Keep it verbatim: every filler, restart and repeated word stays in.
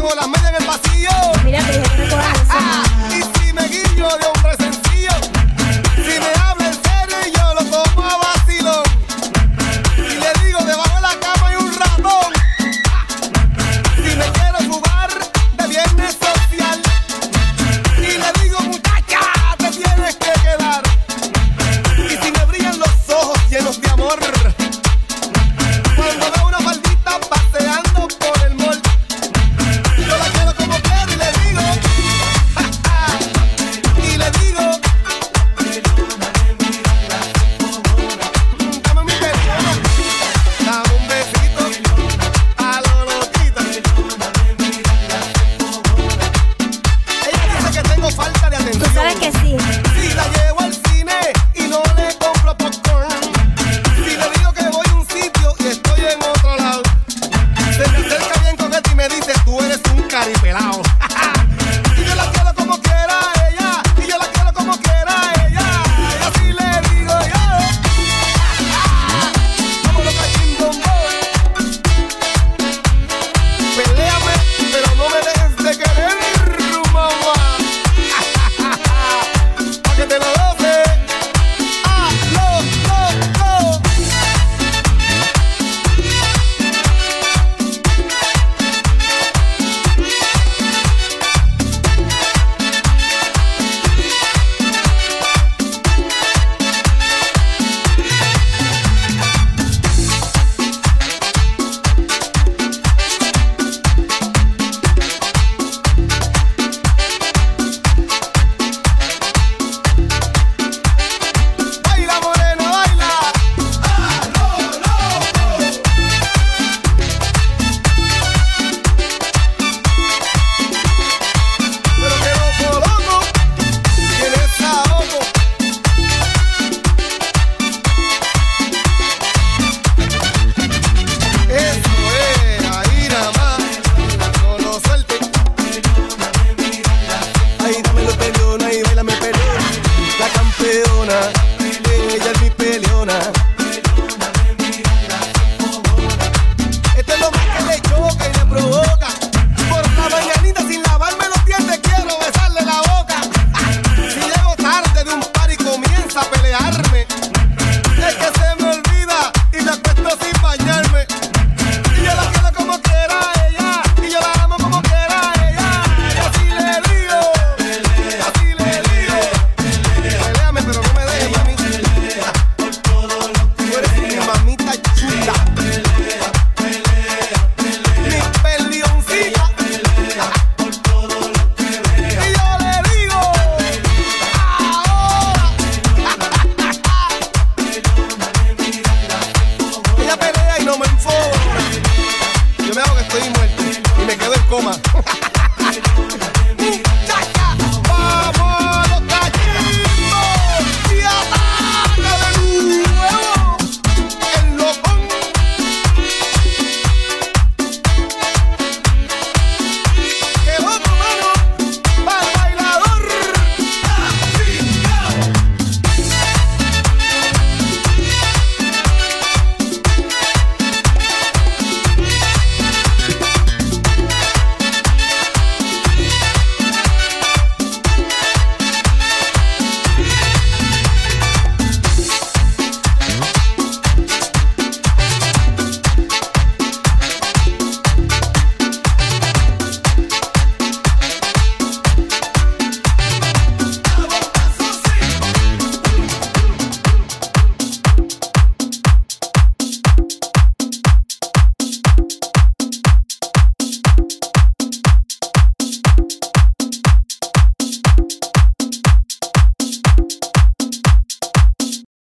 dejo las medias en el pasillo. Mira, te dije que recojas eso. Ah, y si me guillo de hombre sencillo, si me habla en serio y yo lo tomo a vacilón, y le digo debajo de la cama hay un ratón. Si me quiero jugar de viernes social, y le digo muchacha, te tienes que quedar. Y si me brillan los ojos llenos de amor, cuando veo una faldita paseando por el mall, yo la quiero como quiero y le digo, ja, ja, y le digo, dame mi peliona, dame un besito a lo loquita. Ella dice que tengo falta de atención. Tú sabes que sí. Si la llevo al cine y no le compro popcorn, si le digo que voy a un sitio y estoy en otro lado, se me acerca bien coqueta y me dice, tú eres un caripelao. Y yo la quiero como quiera ella, y yo la quiero como quiera ella, y así le digo yo. Vámonos cachindón, peléame, pero no me dejes de querer, mamá. Pa' que te lo goce. Ah, lo, lo, lo. Baila morena, baila. Ah, lo, lo, lo. Pero que loco, loco, tienes ahogo. Eso es, ahí nada más, no lo suelte. Ahí dámelo peleona, ahí bailame peleona, la campeona, ella es mi peleona. Esto es lo más que le choca y le provoca. Por la mañanita sin lavarme los dientes quiero besarle la boca. Si llego tarde de un par y comienza a pelearme, es que se me olvida y me acuesto sin bañarme. Y yo la quiero como quiera ella, y yo la amo como quiera ella, y así le digo, así le digo, peleame pero no me dejes, mami. Tú eres mi mamita chula, mi peleoncita. Y yo le digo, ahora. Ella pelea y no me enfoca. Yo me hago que estoy muerto y me quedo en coma. Muchacha.